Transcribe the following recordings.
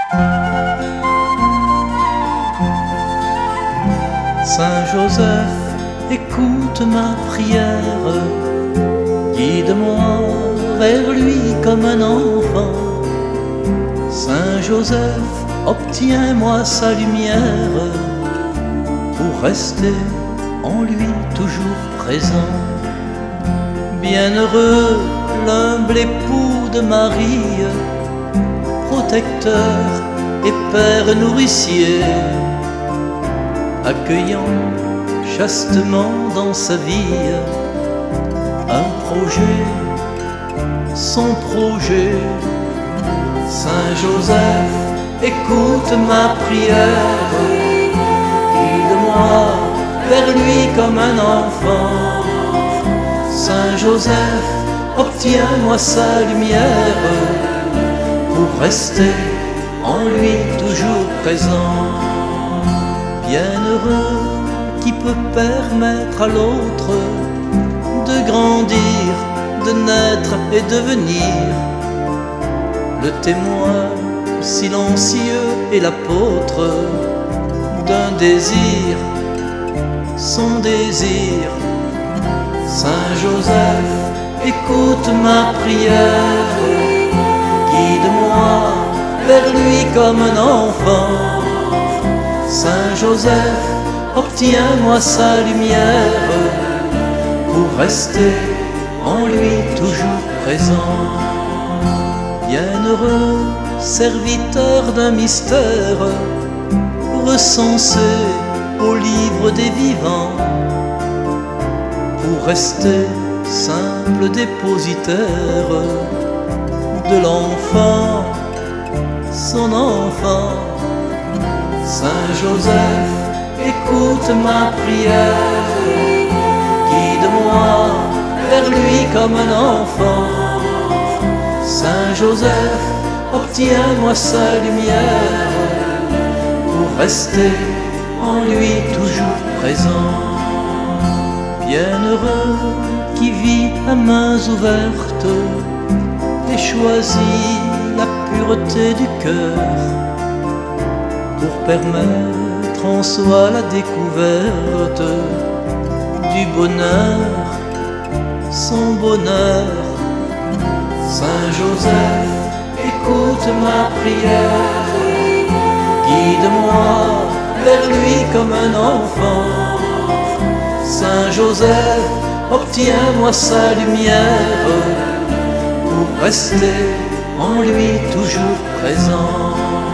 Saint Joseph, écoute ma prière, guide-moi vers lui comme un enfant. Saint Joseph, obtiens-moi sa lumière pour rester en lui toujours présent. Bienheureux l'humble époux de Marie, protecteur et père nourricier, accueillant chastement dans sa vie un projet, son projet. Saint Joseph, écoute ma prière, guide-moi vers lui comme un enfant. Saint Joseph, obtiens-moi sa lumière pour rester en lui toujours présent. Bienheureux qui peut permettre à l'autre de grandir, de naître et devenir le témoin silencieux et l'apôtre d'un désir, son désir. Saint Joseph, écoute ma prière, guide-moi vers lui comme un enfant. Saint Joseph, obtiens-moi sa lumière pour rester en lui toujours présent. Bienheureux serviteur d'un mystère recensé au livre des vivants, pour rester simple dépositaire de l'enfant, son enfant. Saint Joseph, écoute ma prière, guide-moi vers lui comme un enfant. Saint Joseph, obtiens-moi sa lumière pour rester en lui toujours présent. Bienheureux qui vit à mains ouvertes et choisit la pureté du cœur pour permettre en soi la découverte du bonheur, son bonheur. Saint Joseph, écoute ma prière, guide-moi vers lui comme un enfant. Saint Joseph, obtiens-moi sa lumière pour rester en lui toujours présent.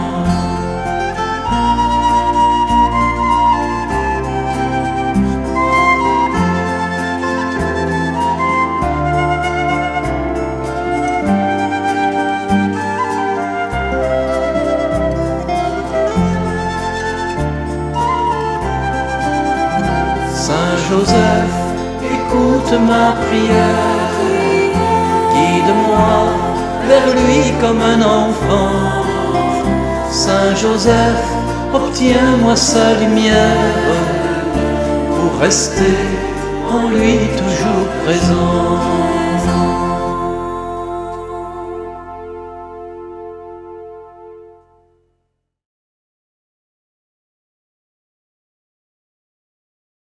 Saint Joseph, écoute ma prière, guide-moi vers lui comme un enfant. Saint Joseph, obtiens-moi sa lumière pour rester en lui toujours présent.